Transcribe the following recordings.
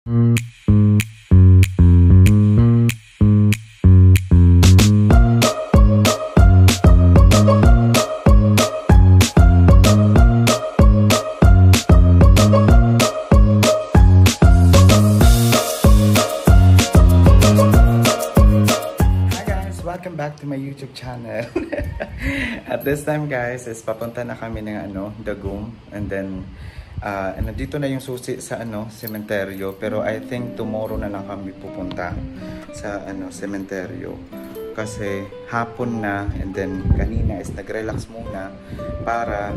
Welcome back to my YouTube channel. At this time guys, is papunta na kami ng Dagum, and then nandito na yung susi sa sementeryo, pero I think tomorrow na lang kami pupunta sa sementeryo kasi hapon na, and then kanina is nag-relax muna para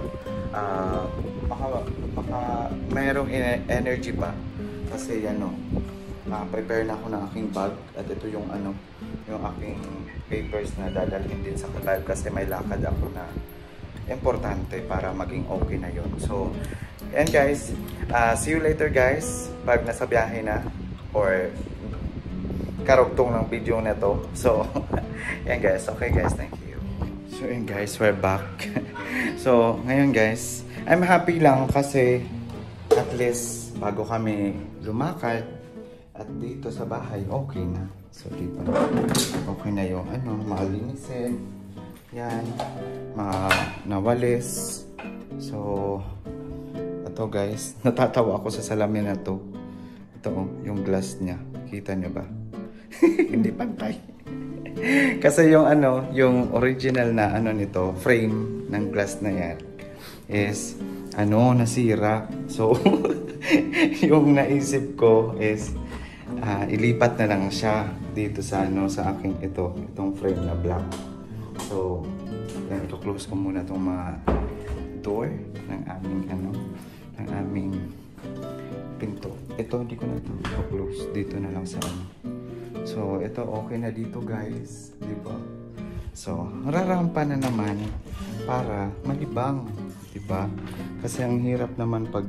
baka mayroong energy pa kasi prepare na ako ng aking bag, at ito yung yung aking papers na dadalhin din sa live kasi may lakad ako na importante para maging okay na yun. So and guys, see you later guys pag nasa biyahe na or karugtong ng video na to. So yan guys, okay guys, thank you. So yan guys, we're back. So ngayon guys, I'm happy lang kasi at least bago kami lumakad at dito sa bahay, okay na. So, diba? Okay na yung maalinisin. Yan. Mga nawalis. So, ito guys, natatawa ako sa salamin na to. Ito, yung glass niya. Kita niyo ba? Hindi pantay. Kasi yung yung original na nito, frame ng glass na yan is nasira. So, yung naisip ko is ilipat na lang siya dito sa sa aking itong frame na black. So yan, i-close ko muna itong mga door ng aming pinto. Ito hindi ko na ito i-close, dito na lang sa So ito okay na dito guys, di ba? So rarampa na naman para malibang, di ba? Kasi ang hirap naman pag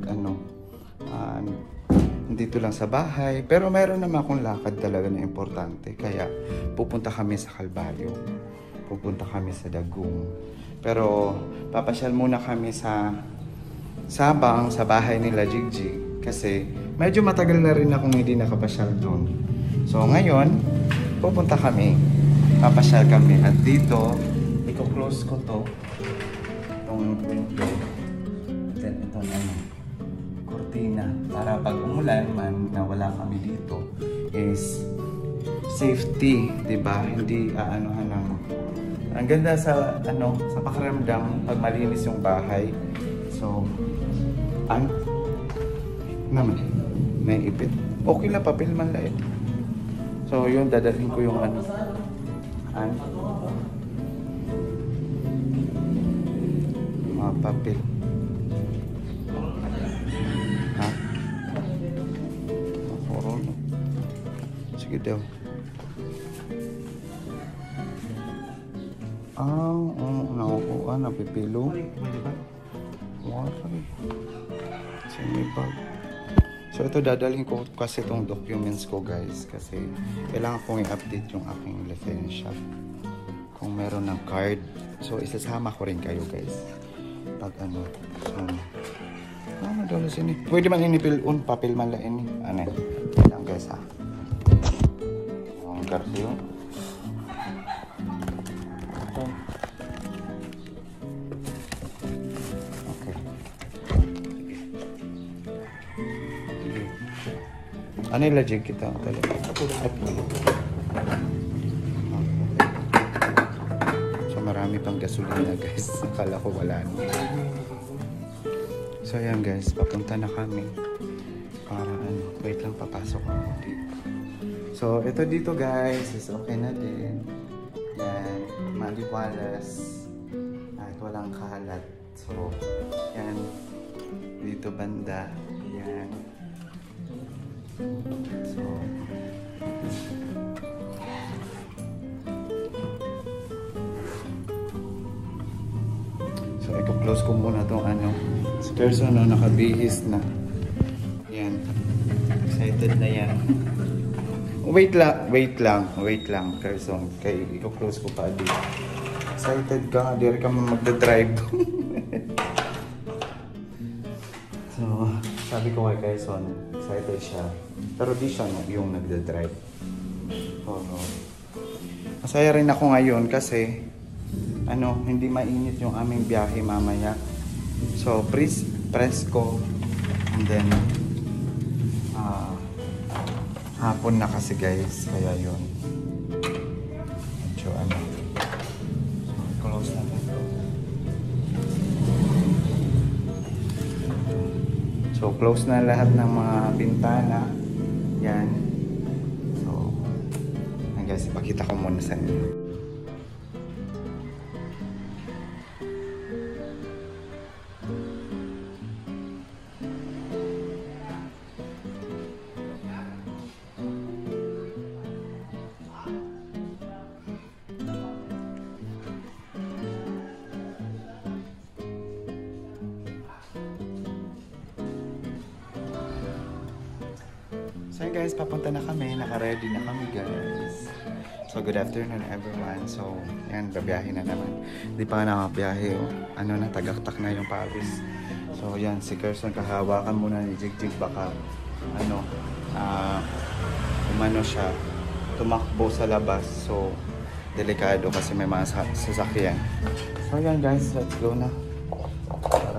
dito lang sa bahay, pero meron naman akong lakad talaga na importante, kaya pupunta kami sa Calvario, pupunta kami sa Dagum, pero papasyal muna kami sa Sabang, sa bahay nila Jigjig, kasi medyo matagal na rin akong hindi nakapasyal doon. So ngayon pupunta kami, papasyal kami, at dito i-close ko to, itong window, then itong kurtina, para pag umulan man na wala kami dito is safety, di ba? Hindi ang ganda sa sa pakiramdam pag malinis yung bahay. So naman may ipit, okay na, papel man lang. So yun, dadalhin ko yung mga papel. Sige daw. Nakukuha, napipilo. Waray. May bag. So ito, dadalhin ko kasi itong documents ko guys, kasi kailangan kong i-update yung aking lisensya kung meron ng card. So isasama ko rin kayo guys pag so madala sini. Pwede man inipil papel man lang ini. Lang guys Garcio. Okay. Ano ilagay kita talaga? So marami pang gasolina guys. Akala ko wala na. So ayan guys, papunta na kami para wait lang, papasok ako dito. So, ito dito guys, is okay na din. Yan, maliwalas. At walang kalat. So, yan. Dito banda. Yan. So, i-close ko muna itong person nakabihis na. Yan. Excited na yan. Wait lang, person. Kay i-close ko pa dito. Excited ka, di rin ka magdadrive. So, sabi ko kay Quezon, excited siya. Pero di siya yung nagda-drive. Oo. Masaya rin ako ngayon kasi hindi mainit yung aming biyahe mamaya. So, presko. And then, hapon na kasi guys. Kaya yun. So, close na dito. So, close na lahat ng mga bintana. Yan. So, guys, ipakita ko muna sa inyo. So guys, papunta na kami. Naka-ready na kami guys. So good afternoon everyone. So yan, babiyahe na naman. Di pa nga nakabiyahe oh. Tagaktak na yung pawis. So yan, si Kerson kahawakan muna ni Jigjig baka siya tumakbo sa labas. So delikado kasi may mga sasakyan. So yan guys, let's go na. Para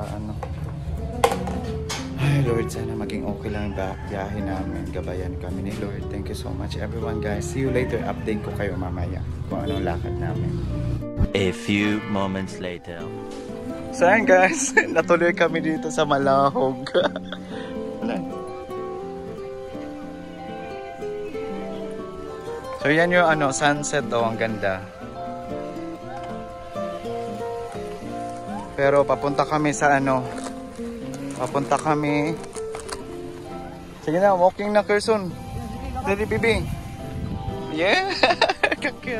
Ay Lord, sana maging okay lang yung biyahe namin. Gabayan kami ni Lord. Thank you so much everyone guys. See you later. Update ko kayo mamaya kung anong lakad namin. A few moments later. So yan guys, natuloy kami dito sa Malahog. So yan yung sunset ang ganda. Pero papunta kami sa papunta kami. Sige na, walking na Kerson. Dali bibi. Yeah. Kakit.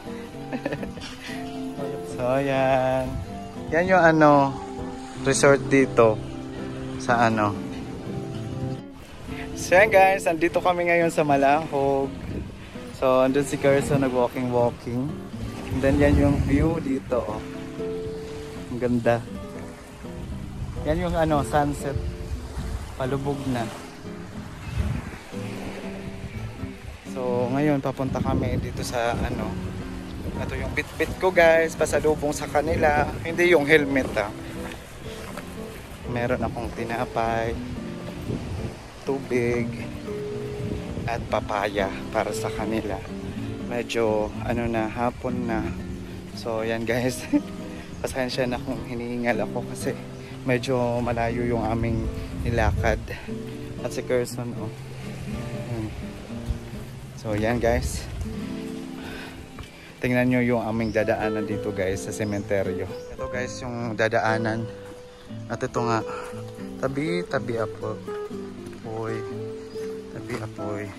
So yan. Yan yung resort dito sa So yan guys, andito kami ngayon sa Malahog. So andun si Kerson nag-walking. And then yan yung view dito oh. Ang ganda. Yan yung sunset. Palubog na. So ngayon papunta kami dito sa ito yung bit-bit ko guys, pasalubong sa kanila. Hindi yung helmet Meron akong tinapay, tubig at papaya para sa kanila. Medyo hapon na. So yan guys. Pasensya na kung hinihingal ako kasi medyo malayo yung aming nilakad. At si Kerson oh. So yan guys. Tingnan nyo yung aming dadaanan dito guys sa sementeryo. Ito guys yung dadaanan. At ito nga. Tabi apo. Apoy. Tabi apoy.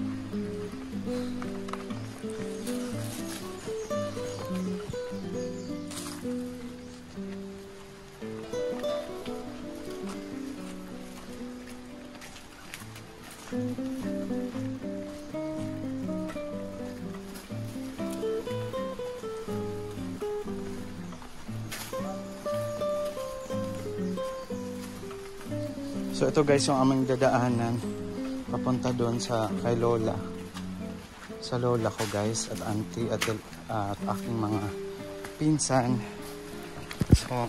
So ito guys yung aming dadaanan papunta doon kay Lola. Sa Lola ko guys at auntie at aking mga pinsan. So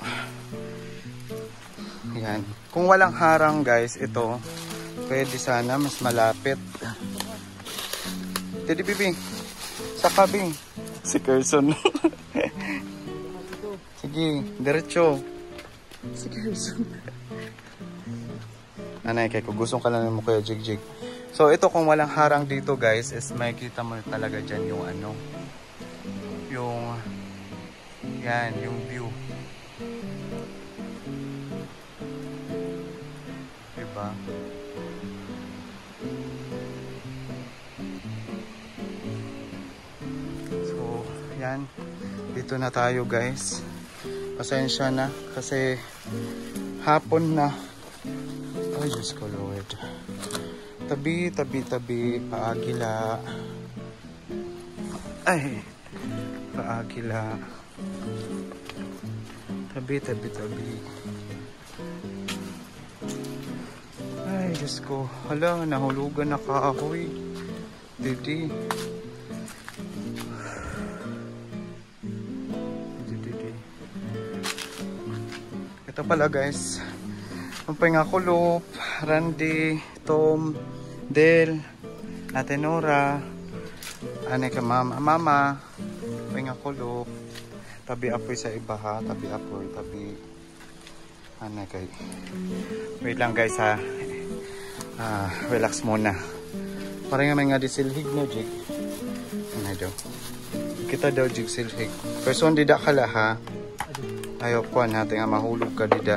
yan. Kung walang harang guys, ito pwede sana mas malapit. Teddy Bibi, sa kabing. Si Kerson. Sige, diretso. Si Kerson. Anay, kaya kung gusto ka lang mo Kuya Jigjig. So ito kung walang harang dito guys, is makikita mo talaga dyan yung yung view. Diba? So yan, dito na tayo guys. Pasensya na kasi hapon na. Ay, Diyos ko Lord. Tabi, paagila. Ay, paagila. Tabi. Ay, Diyos ko. Hala, nahulugan na kahoy. Didi. Ito pala guys. Pampay nga Kulop, Randy, Tom, Del, Ate Nora, ane ka mama, pampay nga Kulop. Tabi apoy sa iba ha, tabi apoy, tabi ane kay. Wait lang guys ha. Relax muna. Parang may nga disilhig no jig. Ano daw? Kita daw jig silhig. Person dida kala ha. Ayaw po natin nga mahulog ka dida.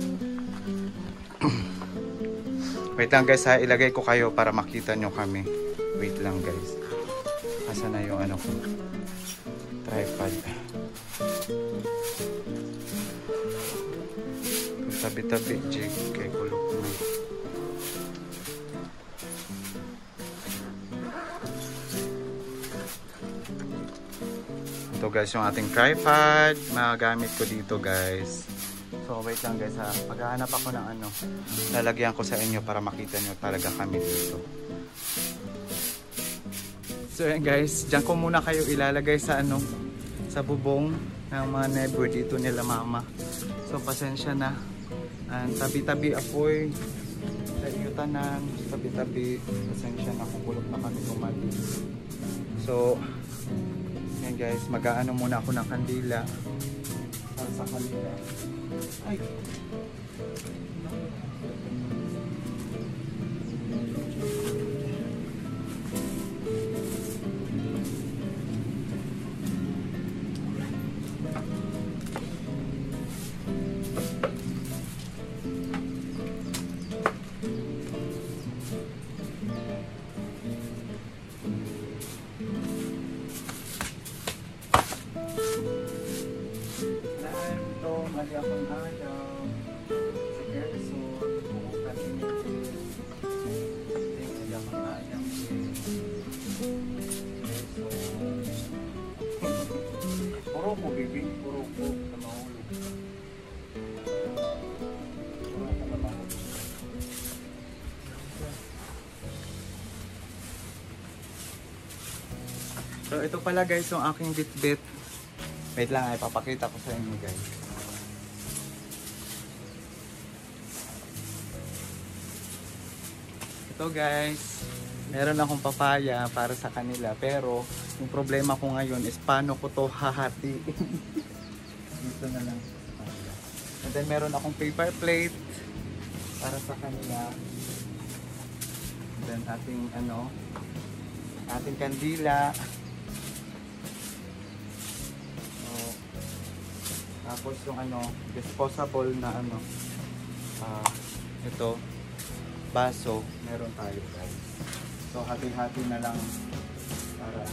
Wait lang guys ha, ilagay ko kayo para makita nyo kami. Wait lang guys. Asa na yung ano ko? Tripod. Tabi-tabi jig kay Kulop na. Ito guys yung ating tripod. Magamit ko dito guys. So wait lang guys ha. Paghahanap ako ng ano, lalagyan ko sa inyo para makita nyo talaga kami dito. So yan guys, dyan ko muna kayo ilalagay sa ano, sa bubong ng mga neighbor dito nila mama. So pasensya na. And tabi-tabi apoy sa iyo tanan, tabi-tabi. Pasensya na kung Kulop na kami kumali. So yan guys, mag-aano muna ako ng kandila para sa kanila. Ay. Mali akong ayaw. Si Gerson, bumukan niyo. Mali akong ayaw. Puro ko, baby. Puro ko na mahulog. Puro ko na mahulog. So ito pala guys yung aking bit-bit. Wait lang ay papakita ko sa inyo guys. Ito guys, meron akong papaya para sa kanila pero yung problema ko ngayon is paano ko to hahati. Dito na lang. And then meron akong paper plate para sa kanila. And then ating ano, ating kandila. So, tapos yung ano, disposable na ano, ito baso, meron tayo guys. So hati-hati na lang para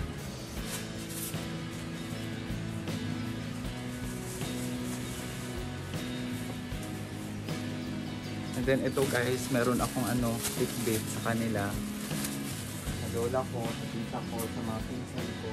and then ito guys, meron akong ano, bit-bit sa kanila. Sa lola ko, sa tita ko, sa mga pinsan ko.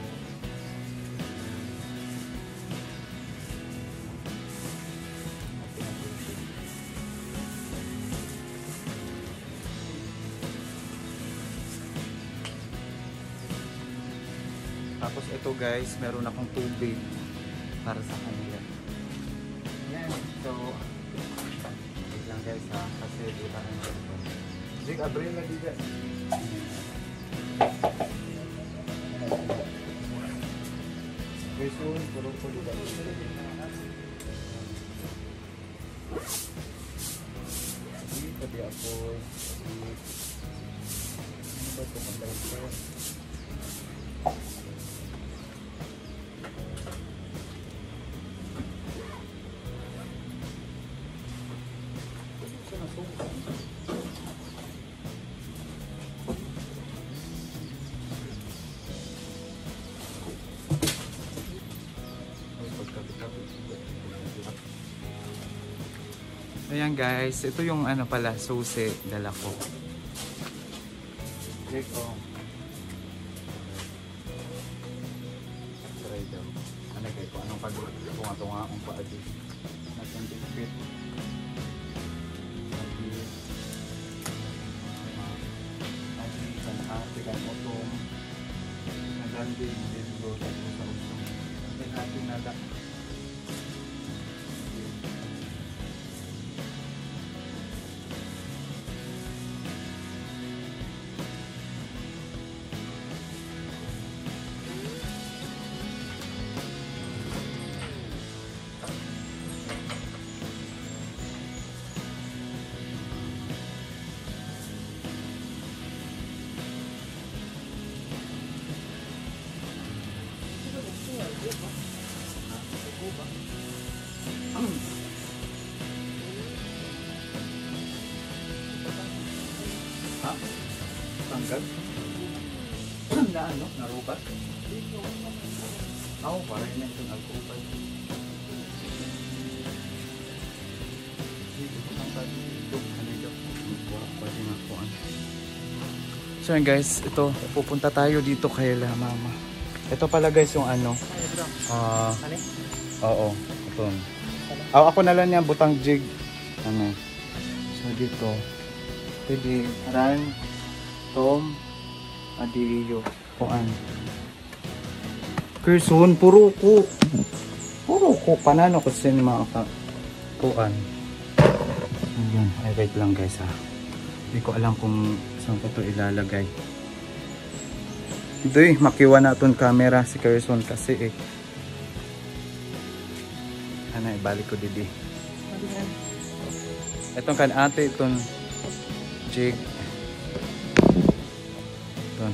Tapos ito guys, meron akong tubig para sa kanila. Yan. So, wait lang guys ha, kasi dito ang ito. Jig, abril na dito. Guys, puro ko dito. Dito di ako. Ano ba ito kung dahil? Ayan guys, ito yung ano pala, susi, dala ko. Click on. Try daw. Ano kayo, kung anong pag-tunga-tunga ang paadi. Natandipit. kan otong naganding dito sa usong. Then atin nala. Ha? Tanggal? Na ano? Narubat? Oo, parang na ito nag-ubat. So yun guys, ito, pupunta tayo dito kay La Mama. Ito pala guys yung ano. Oo, ito. Ako na lang yan, butang jig. Ano. So dito. Pwede, Ran, Tom, Adiyo, Kuan. Kerson, puro ko. Panano ko sa mga Kuan. Ayun, ay wait lang guys ha. Hindi ko alam kung saan ko ito ilalagay. Ito makiwa na itong camera si Kerson kasi ano, ibalik ko didi. Itong kan ate, itong jig. Itong.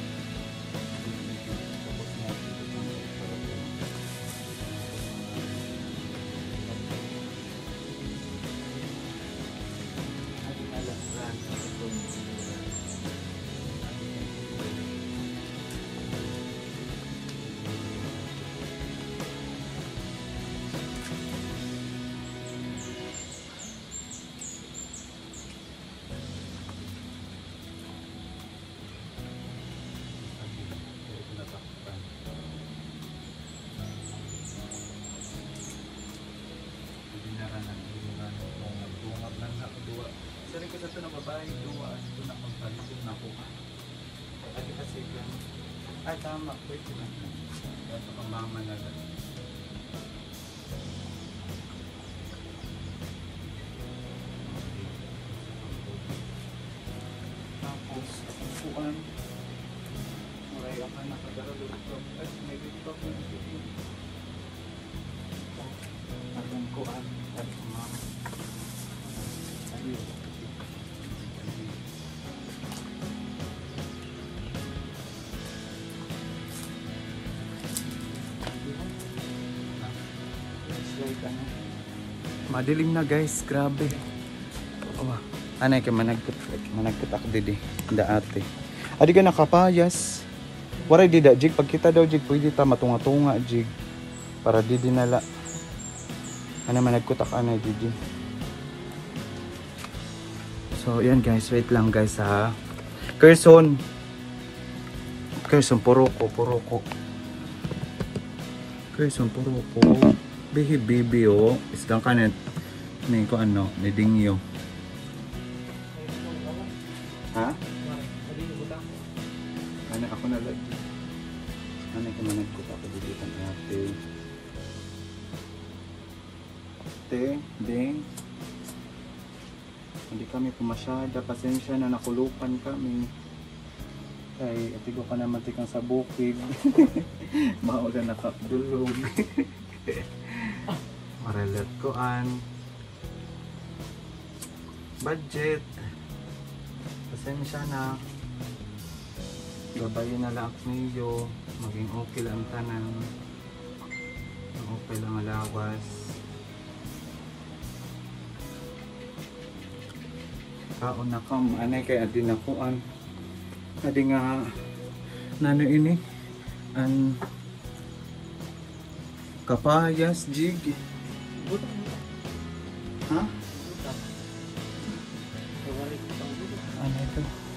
Sari ko sa ito na babae, duwa, ito na magpalisip na po. Ay, kasi lang. Ay, tama, pwede na. Ito pang mama na lang. Tapos, upuan. Maray ako na nakagaro dito. Ay, may dito ko yung dito. Atong kuan. At mama. Ayun. Madilim na guys, grabe. Anay kay managput ako didi. Da ate. Adi ka nakapayas. Waray dida jig pag kita daw jig pwede ta matunga-tunga jig para didi nala. Ana managput ako anay didi. So yan guys, wait lang guys ha. Kerson puro ko. Kerson puro ko. Bibi oh, isdang kanet ni ko ano, ni Dingyo. Ha? Ano ako na lang. Ano ko managkot ako dito ng ate. Ding. Hindi kami pumasyada, pasensya na nakulupan kami. Kay atigo ka naman tikang sa bukid. Maulan nakadulog. Marelat koan. Budget. Pasensya na. Gabayin na lang niyo. Maging okay lang tanan. Okay lang alawas. Kaon na kam. Anay kay adi na kuan. Adi nga. Nano ini. An kapayas jig. Ha? Ano ito?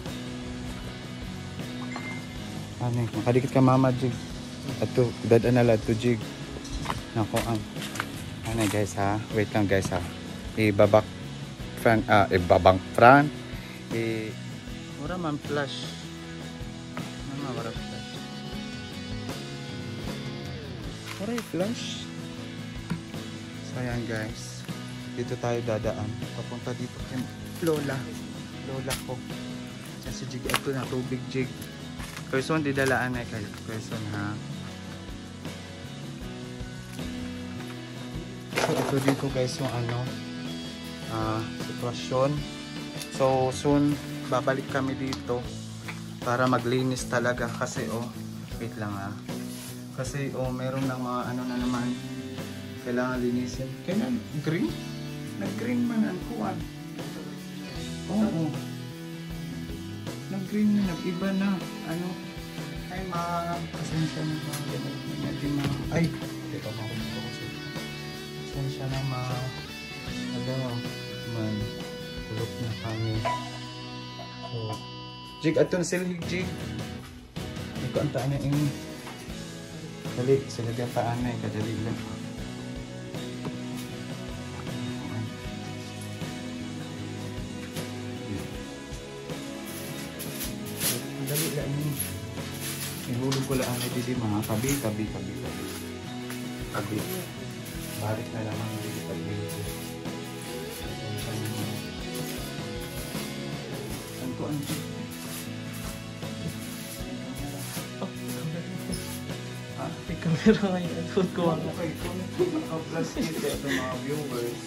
Ano ito? Makadikit ka mama jig. Ato, dadaan na lang ito jig. Nako ang. Ano guys ha? Wait lang guys ha. Ibabak front. Ibabang front. Mura man flash. marap flash. Maray flash. So ayan guys. Dito tayo dadaan. Papunta dito kay Lola. Lola ko. Kasi jig ito na tubig jig. Person di dalaan na kayo. Person ha. So ito dito guys yung ano sitwasyon. So soon babalik kami dito para maglinis talaga kasi wait lang kasi meron ng mga ano na naman kailangan linisin. Kailan green? Nag-green man ang kuwan. Oo. Nag-green na, nag-iba na. Ano? Ay, pasensya na mga ganun. Medyo ay, teka makulit ko kasi. Pasensya na man. Kulok na kami. So, jig, ato na silhig, jig. Ito ang taan na ini. Dali, silhig ang taan na, kadali lang. Dali lang ini. Ihulog ko lang ay didi mga tabi. Balik na naman didi tabi. Anto. May camera ngayon. Food ko ako. Okay, kung naka-plus dito ito mga viewers.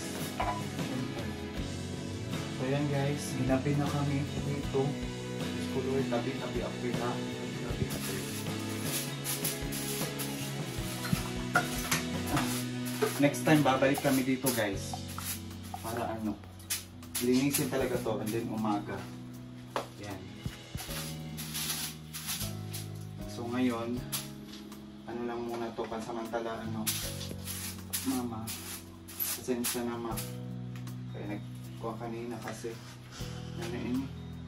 So yan guys, hinabi na kami dito. Kuloy, tabi ako na. Next time babalik kami dito guys. Para linisin talaga to and then umaga. Yan. So ngayon, ano lang muna to pansamantala mama. Pasensya na ma. Kaya nagkuha kanina kasi ini.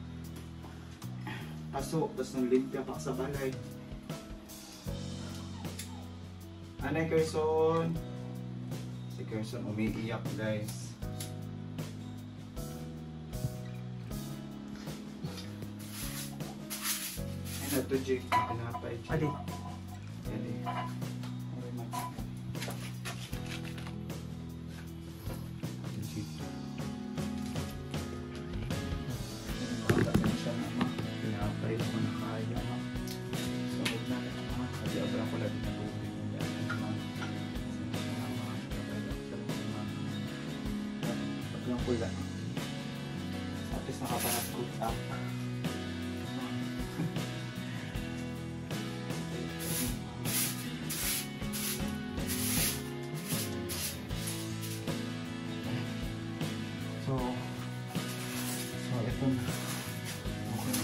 Pasok, tapos nang limpya pa sa balay. Anay Kerson. Si Kerson umiiyak guys. Ay na to Jake, pinapay Jake. Adi. Adi. Pula. At least nakapanag-cook up. So ito na. Okay.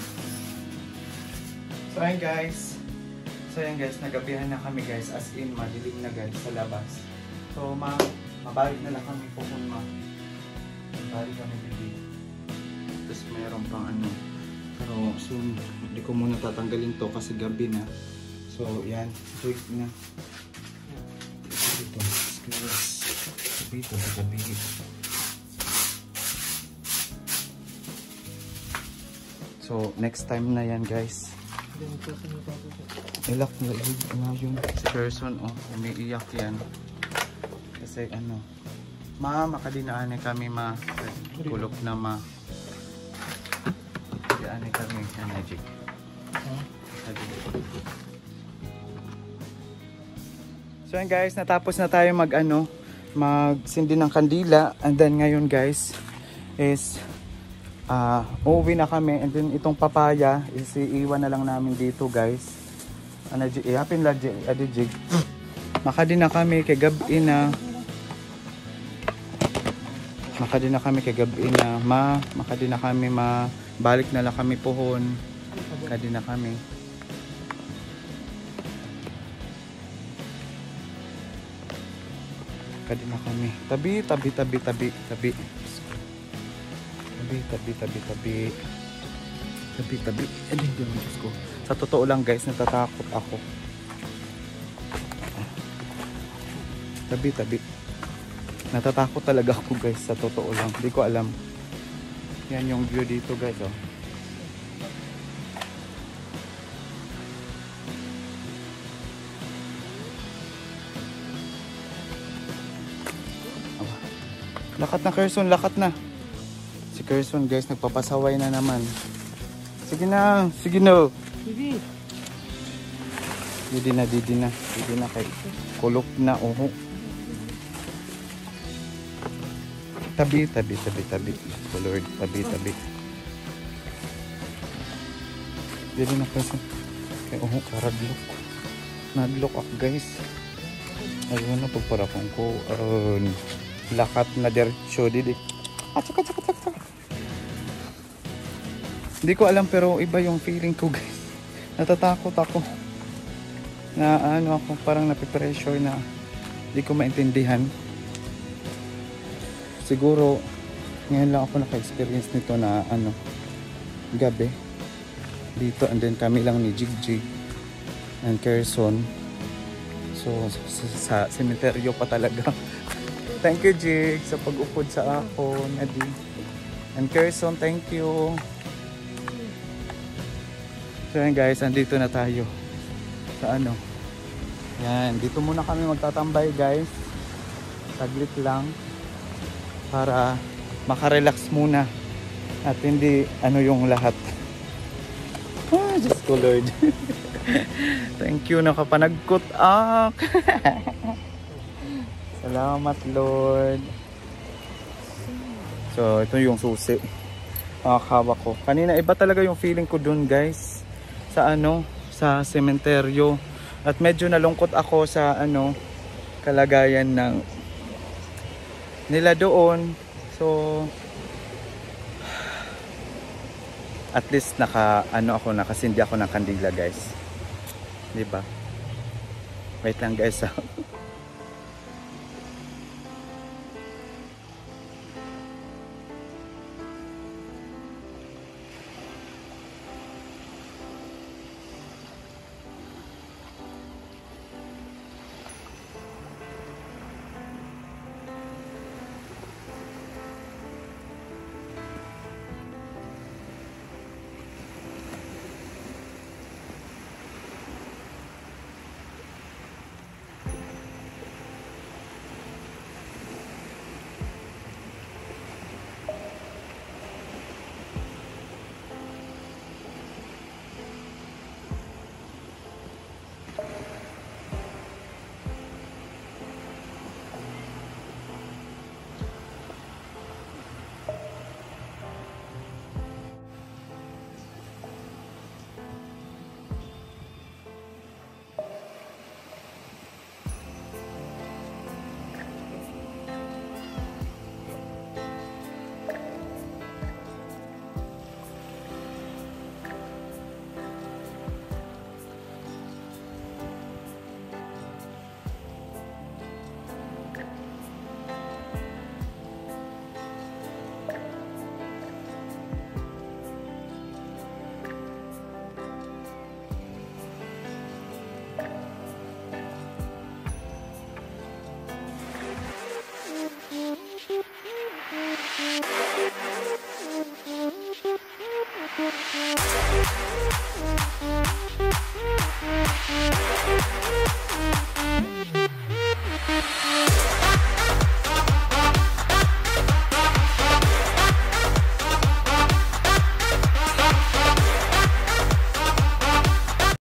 So ayan guys, nagabihan na kami guys, as in madilim na guys sa labas. So mabalik na lang kami po kung balik kami dito. Tapos mayroon pang pero soon hindi ko muna tatanggalin to kasi gabi na. So yan, wait na dito sa gabi. So next time na yan guys. Ilak na yung si person umiiyak yan kasi makadinaan kami kulok na Daan kami magic. So yan guys, natapos na tayo magsindi ng kandila, and then ngayon guys is uuwi na kami, and then itong papaya is iiwan na lang namin dito guys. Ihapin lang jig. Makadin na kami kay gabi na. Makadin na kami balik na lang kami pohon. Makadin na kami. Tabi. Diyos ko. Sa totoo lang guys, natatakot ako. Tabi. Natatakot talaga ako guys, sa totoo lang. Hindi ko alam. Yan yung view dito guys Lakat na, Kerson, lakat na. Si Kerson, guys, nagpapasaway na naman. Sige na, sige na. Sige. Didi na kay kulop na, uho. Tabi. Oh Lord, tabi. Didi na, Kerson. Kay uho, karadlok. Nadlok ako, guys. Ayun na, pagparakong ko. Lakat na diretsyo, didi. Tsaka. Hindi ko alam, pero iba yung feeling ko, guys. Natatakot ako. Na ano ako, parang napipressure na hindi ko maintindihan. Siguro, ngayon lang ako naka-experience nito na ano, gabi. Dito, and then kami lang ni Jigjig and Kerson. So, sa sementeryo pa talaga. Thank you, Jig, sa pag-upod sa ako, Nadi. And Kerson, thank you. So yan guys, andito na tayo sa ano. Yan, dito muna kami magtatambay guys. Saglit lang para makarelax muna at hindi ano yung lahat. Diyos ko Lord. Thank you, nakapanagkot ak. Salamat Lord. So ito yung susi. Hawak ko. Kanina iba talaga yung feeling ko dun guys. Sa ano, sa sementeryo. At medyo nalungkot ako sa ano, kalagayan ng nila doon. So at least nakasindi ako ng kandila guys. 'Di ba? Wait lang guys.